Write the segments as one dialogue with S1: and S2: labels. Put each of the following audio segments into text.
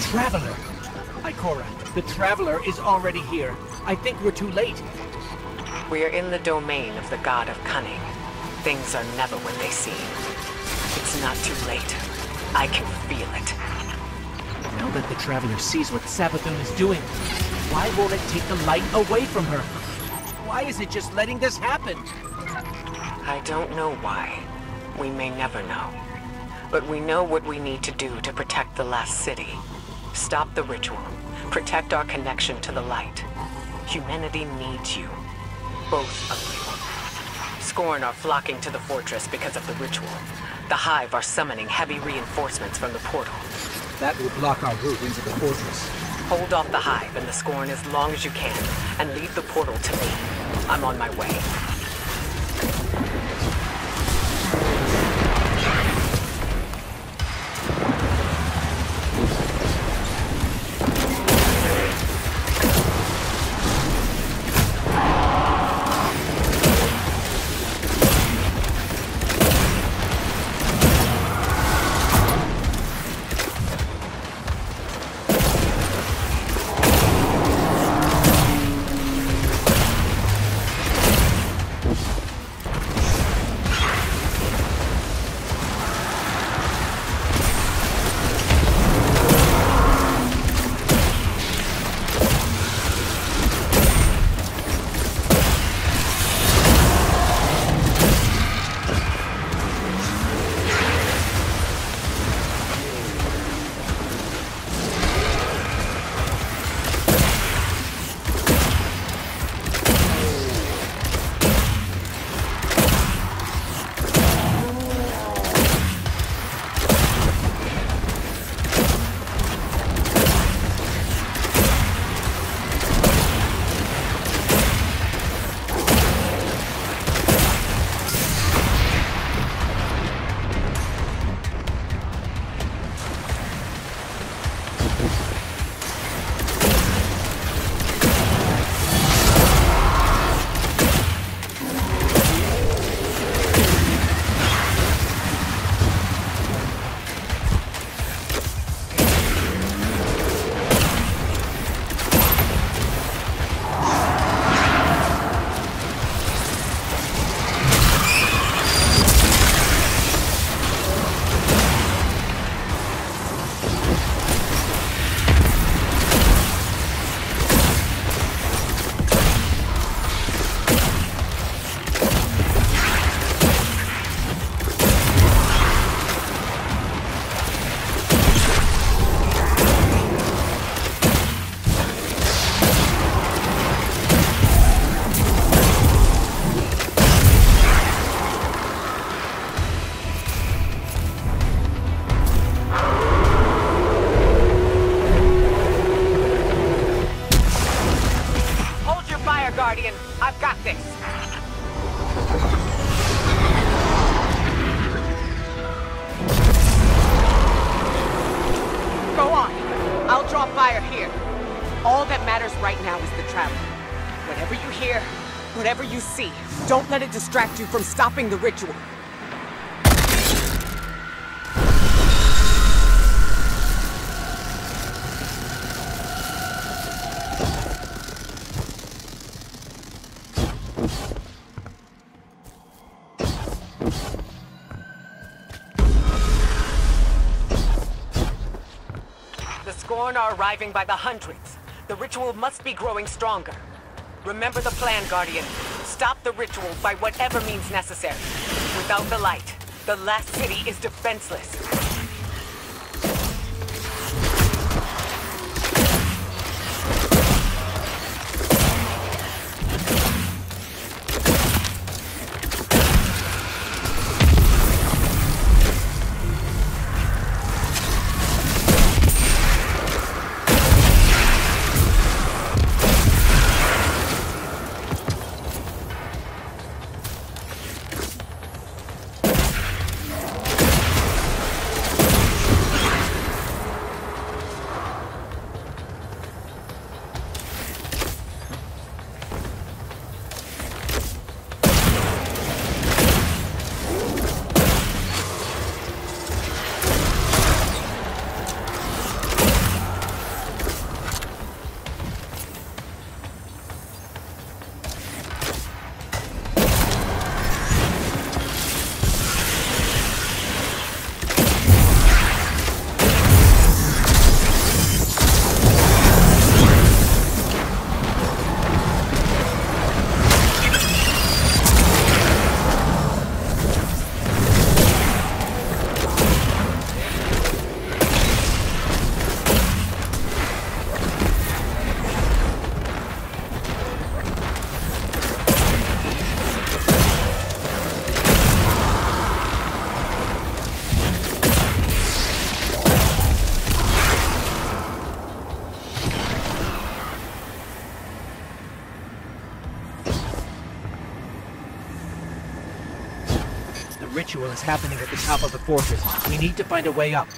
S1: Traveler! Ikora, the Traveler is already here. I think we're too late.
S2: We are in the domain of the God of Cunning. Things are never what they seem. It's not too late. I can feel it.
S1: Now that the Traveler sees what Savathun is doing, why won't it take the light away from her? Why is it just letting this happen?
S2: I don't know why. We may never know. But we know what we need to do to protect the last city. Stop the ritual. Protect our connection to the light. Humanity needs you. Both of you. Scorn are flocking to the fortress because of the ritual. The Hive are summoning heavy reinforcements from the portal.
S1: That will block our route into the fortress.
S2: Hold off the Hive and the Scorn as long as you can, and leave the portal to me. I'm on my way.
S3: Don't let it distract you from stopping the ritual.
S2: The Scorn are arriving by the hundreds. The ritual must be growing stronger. Remember the plan, Guardian. Stop the ritual by whatever means necessary. Without the light, the last city is defenseless.
S1: ritual is happening at the top of the fortress. We need to find a way up.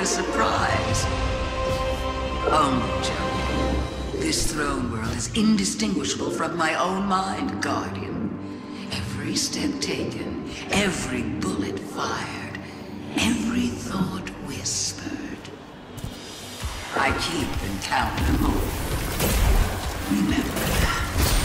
S4: surprise. Only joking. This throne world is indistinguishable from my own mind, Guardian. Every step taken, every bullet fired, every thought whispered. I keep and count them all. Remember that.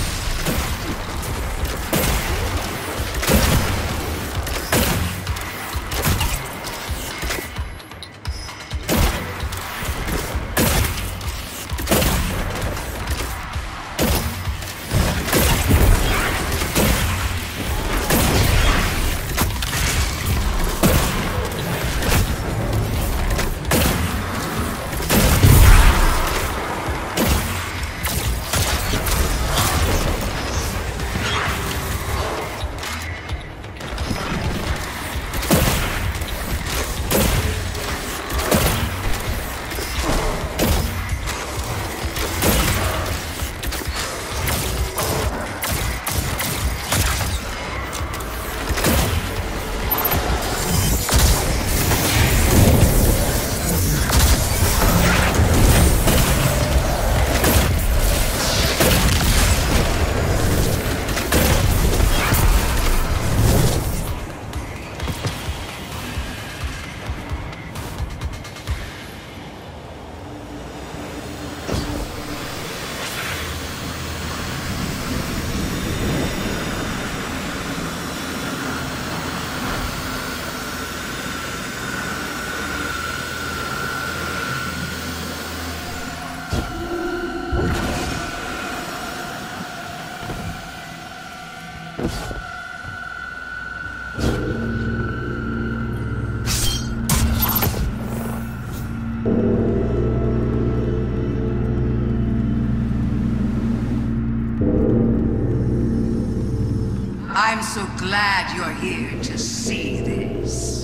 S4: I'm so glad you're here to see this.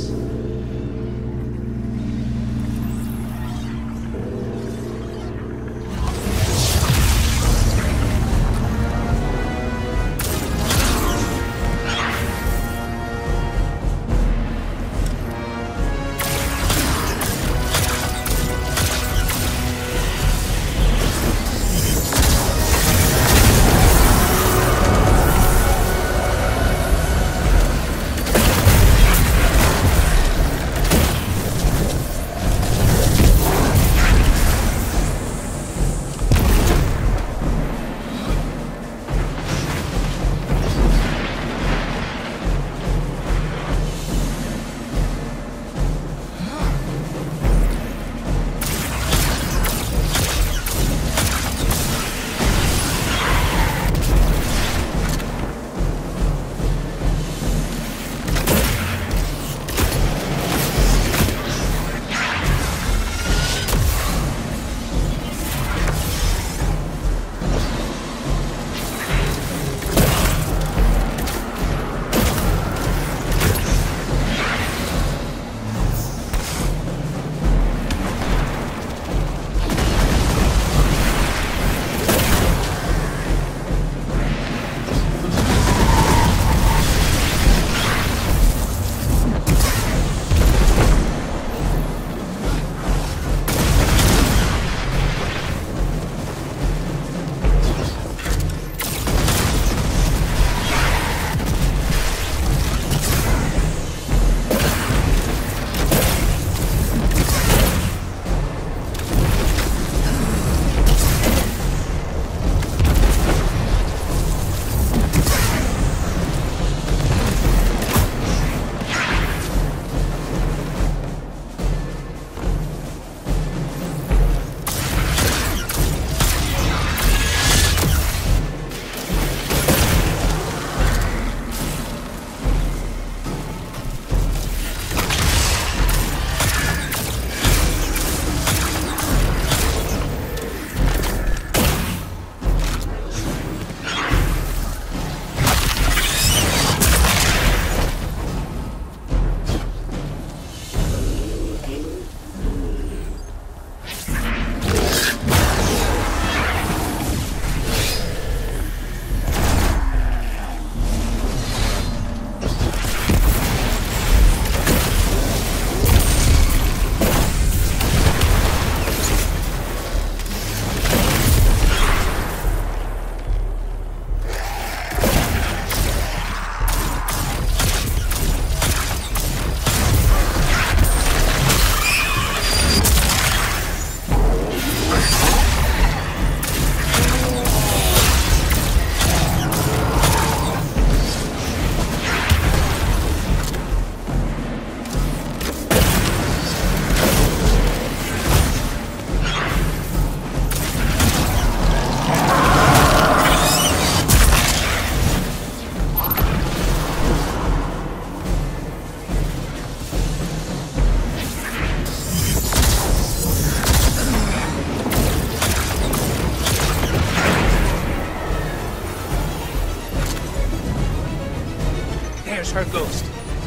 S1: There's her ghost.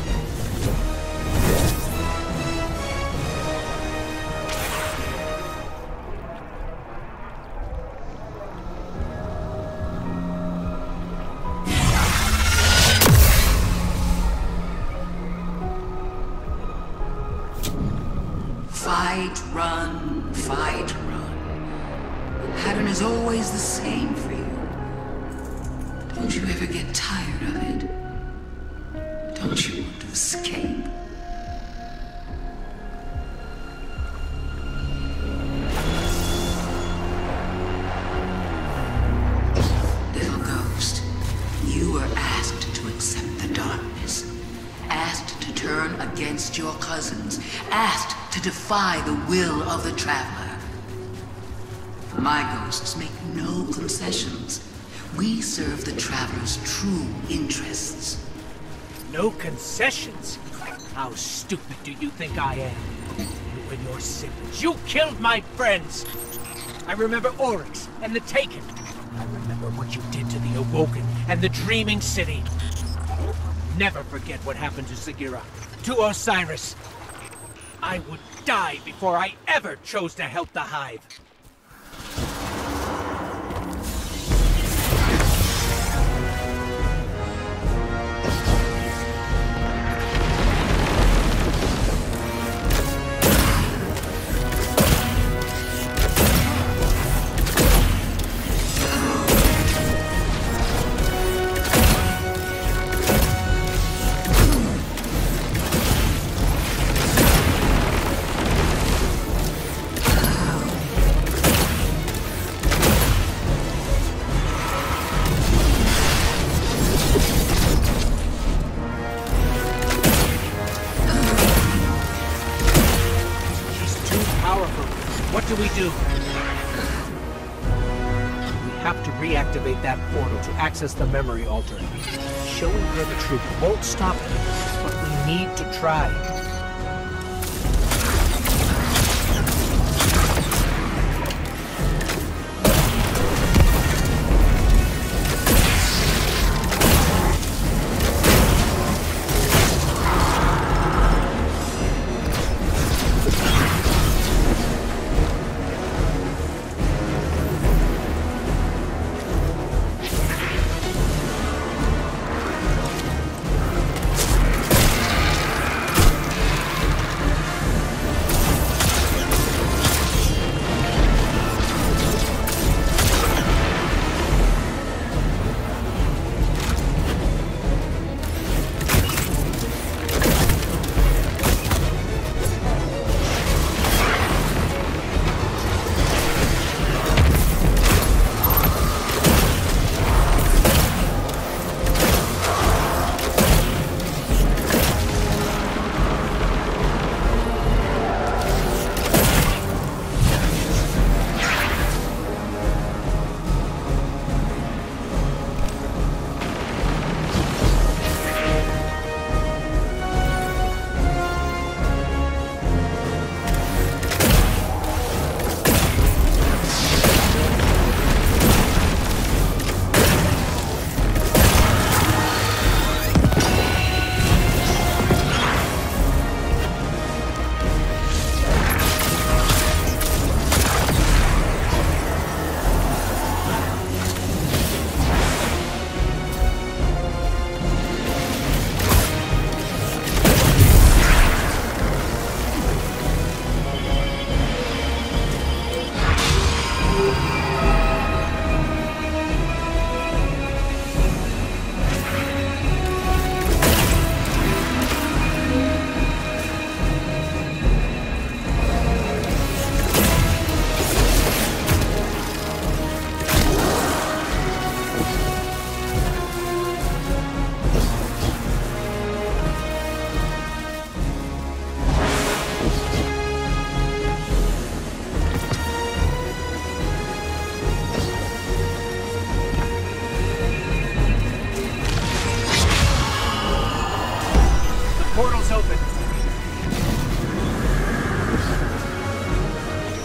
S4: Fight, run. The pattern is always the same for you. Don't you ever get tired of it? Don't you want to escape? Little ghost, you were asked to accept the darkness. Asked to turn against your cousins. Asked to defy the will of the Traveler. My ghosts make no concessions. We serve the Traveler's true interests.
S1: No concessions? How stupid do you think I am? You and your siblings, you killed my friends! I remember Oryx and the Taken. I remember what you did to the Awoken and the Dreaming City. I'll never forget what happened to Sagira, to Osiris. I would die before I ever chose to help the Hive. That portal to access the memory altar. Showing her the truth won't stop her, but we need to try.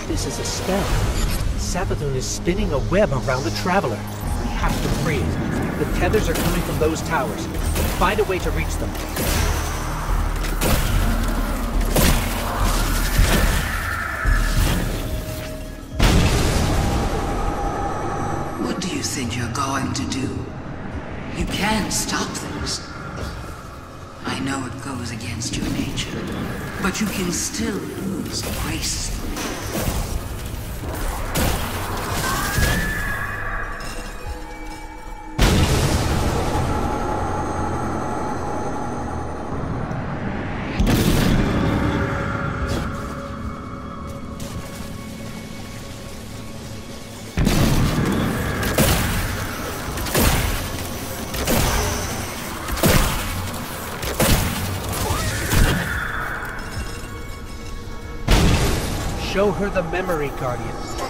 S1: Savathun is spinning a web around the Traveler. We have to free it. The tethers are coming from those towers. Find a way to reach them.
S4: What do you think you're going to do? You can stop this. I know it goes against your nature, but you can still lose gracefully.
S1: Show her the memory, Guardian.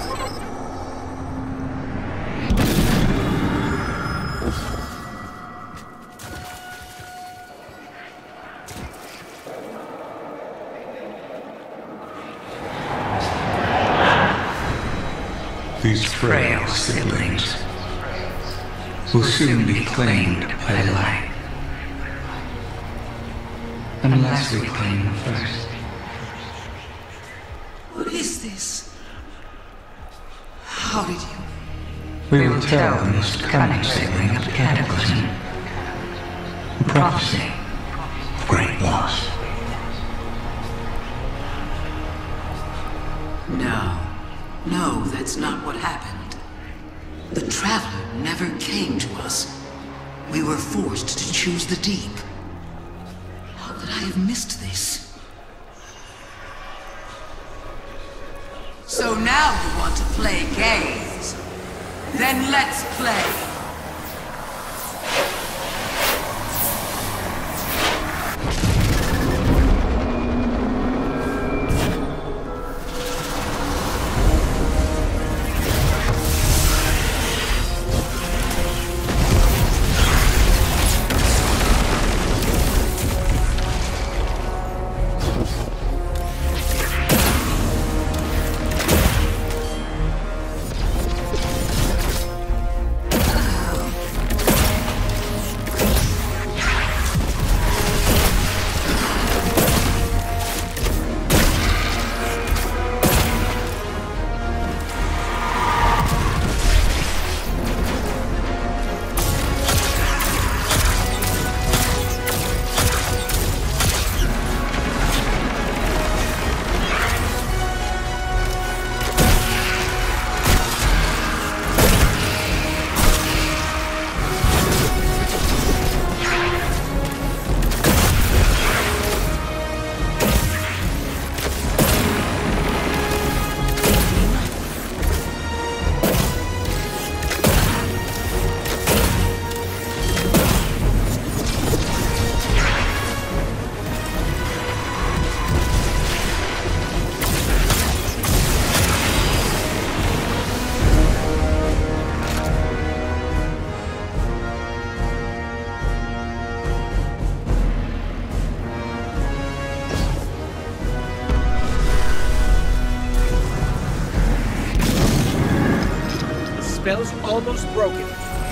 S5: These frail siblings will soon be claimed by light. Unless we claim them first.
S4: What is this? How did you...
S5: We will tell the most cunning sibling of the Cataclysm. A prophecy of great loss.
S4: No, that's not what happened. The Traveler never came to us. We were forced to choose the deep. How could I have missed this? So now you want to play games? Then let's play!
S1: Spell's almost broken.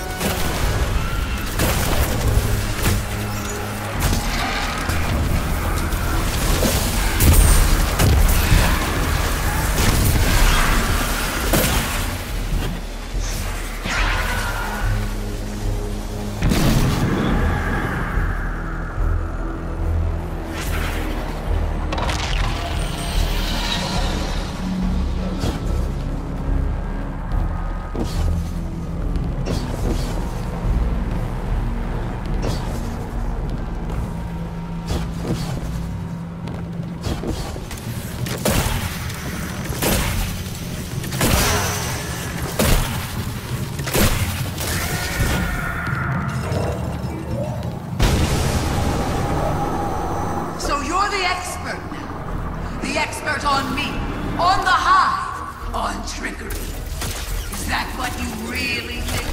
S4: On me, on the hive, on trickery. Is that what you really think?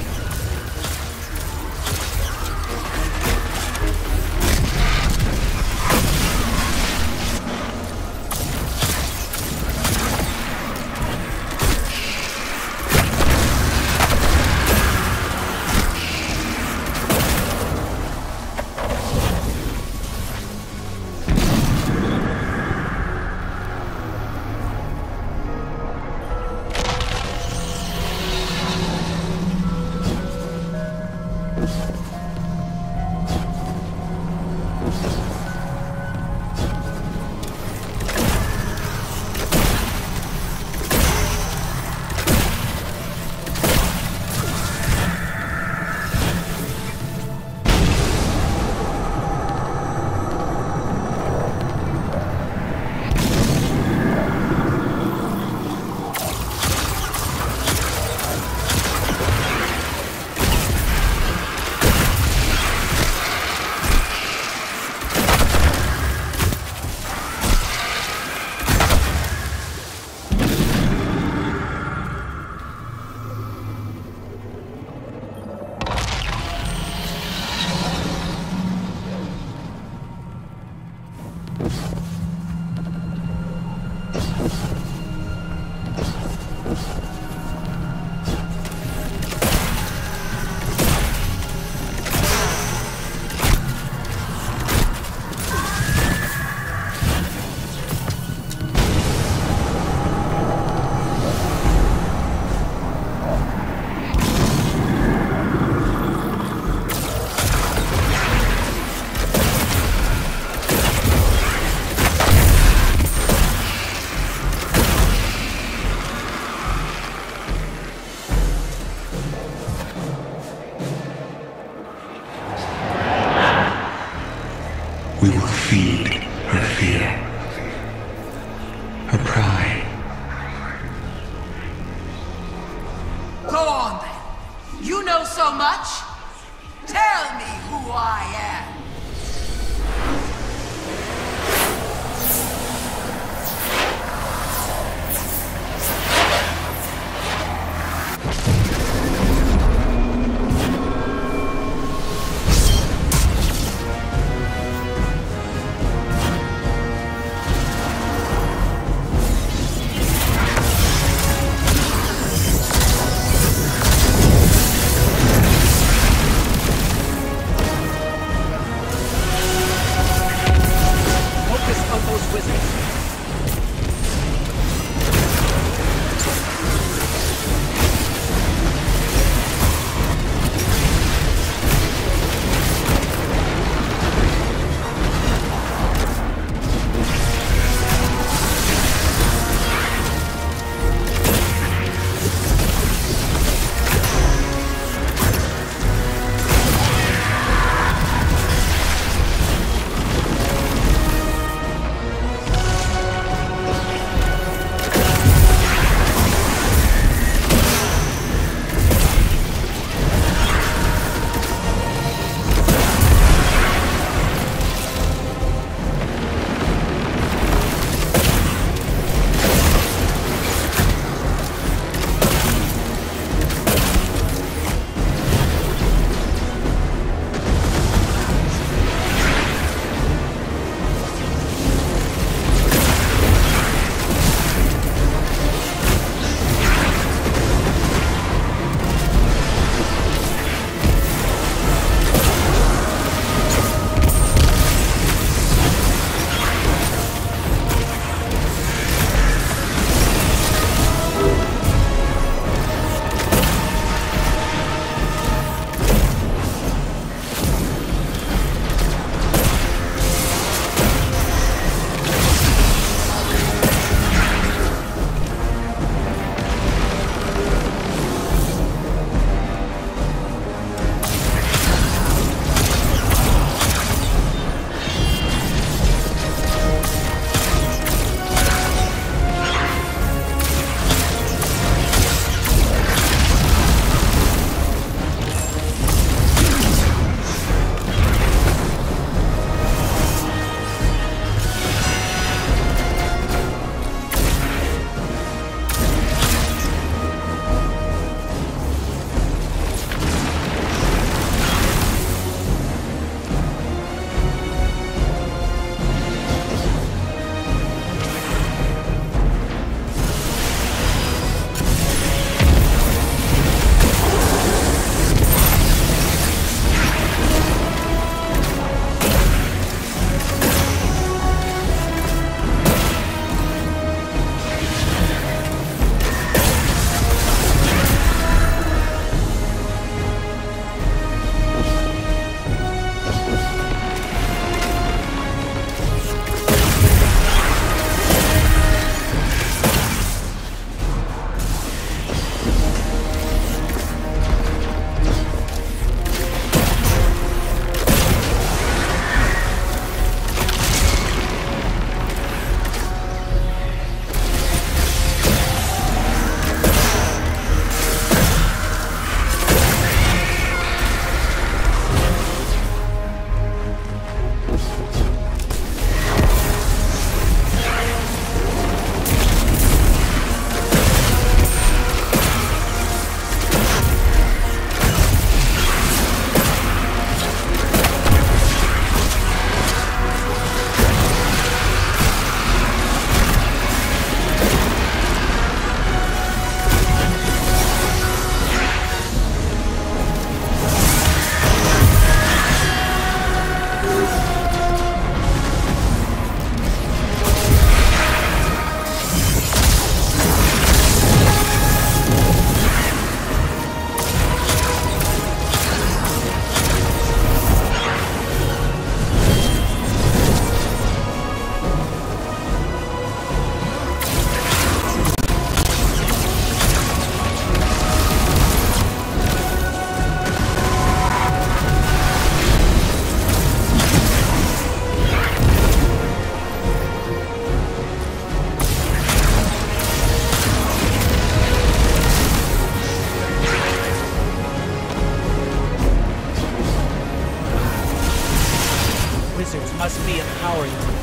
S1: must be a power unit.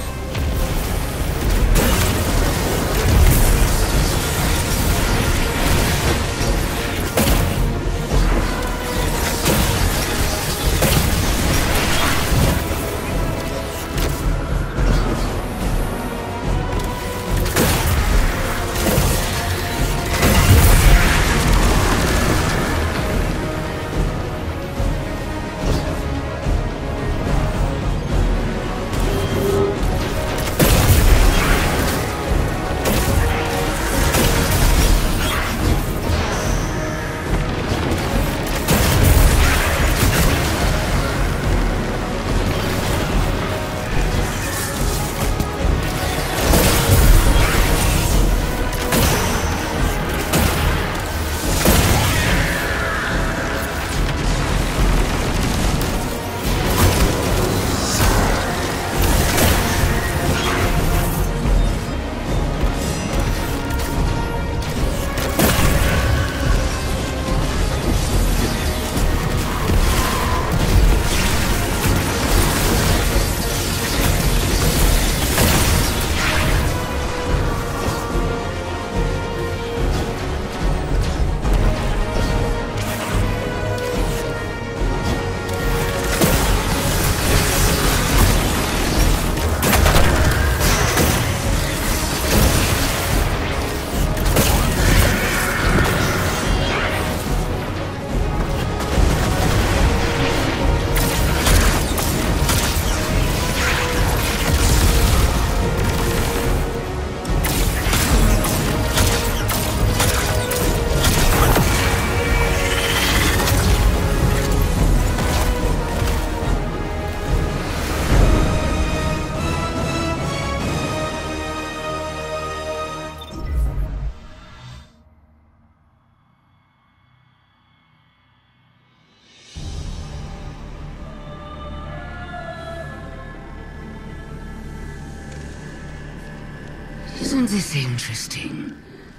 S4: Isn't this interesting?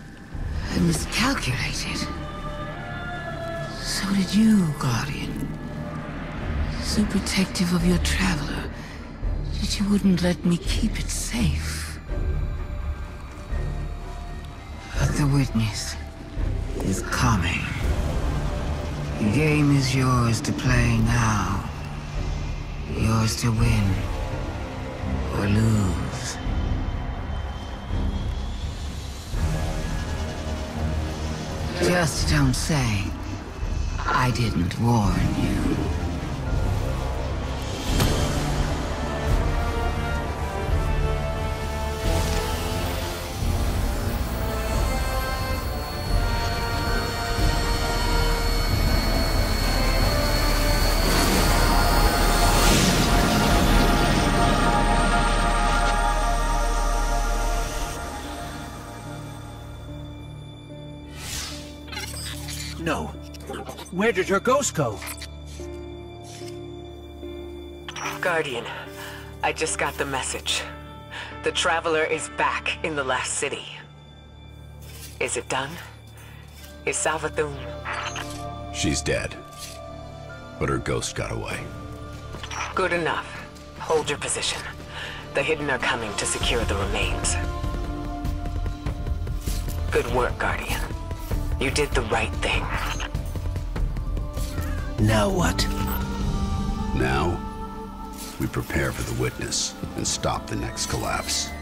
S4: I miscalculated. So did you, Guardian. So protective of your traveler that you wouldn't let me keep it safe. But the witness is coming. The game is yours to play now. Yours to win or lose. Just don't say I didn't warn you.
S1: No. Where did her ghost go?
S2: Guardian, I just got the message. The Traveler is back in the last city. Is it done? Is Savathun...
S6: She's dead. But her ghost got away.
S2: Good enough. Hold your position. The Hidden are coming to secure the remains. Good work, Guardian. You did the right thing.
S1: Now what?
S6: Now, we prepare for the witness and stop the next collapse.